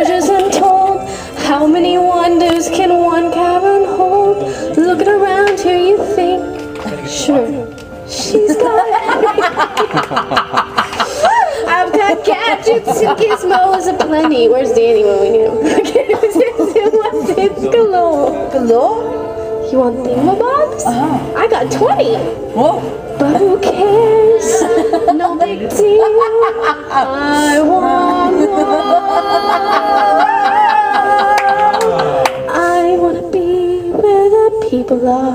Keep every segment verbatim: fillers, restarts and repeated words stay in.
treasures untold. How many wonders can one cavern hold? Looking around here, you think, sure, she's got I've got gadgets and gizmos aplenty. Where's Danny when we need him? What's it galore? Galore? You want thingamabobs? Uh-huh. I got twenty. Whoa. But who cares? No big deal. I want more. I wanna be where the people are.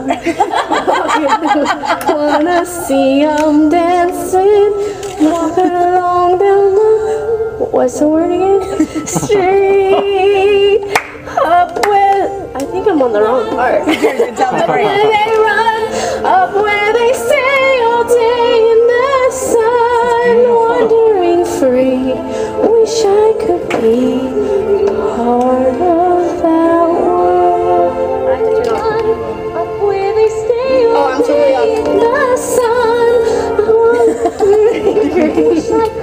Wanna see 'em dancing, walking along down the, what's the word again? Street. Up where, I think I'm on the wrong part. Up where they run, up where they stay all day in the sun, wandering free. Wish I could be part of that world. Up where they stay all oh, day in the sun, wandering free.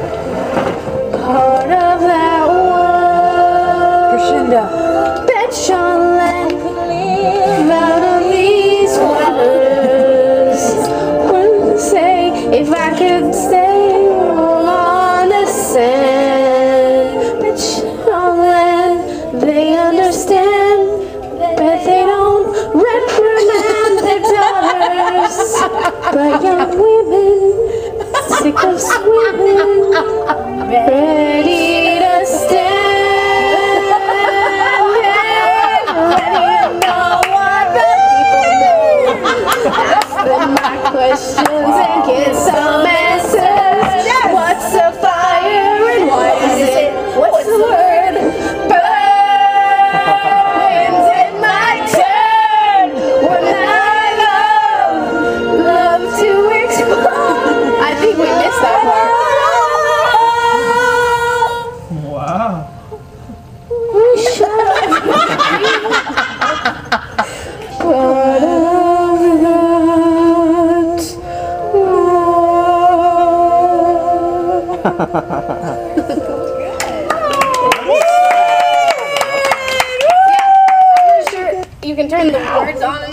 Part of that world. Crescendo. Shall let live out of these waters. Wouldn't say if I could stay all on the sand. But shall let they understand that they don't reprimand their daughters. But young women, sick of swimming, ready to stand. Ask them my questions and get some answers. What's a fire and what is it? What's the word? Burns in my turn when I love, love to explode. I think we missed that part. Wow. We should. What a Yeah, I'm not sure you can turn the words on and